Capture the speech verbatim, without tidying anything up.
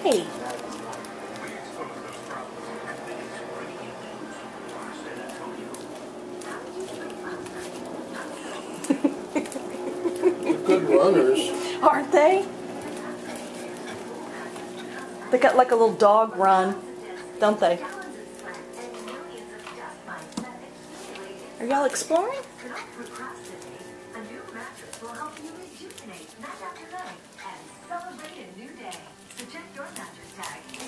Hey. They're good runners. Aren't they? They got like a little dog run, don't they? Are y'all exploring? A new mattress will help you rejuvenate night after night and celebrate a new day. So check your mattress tag.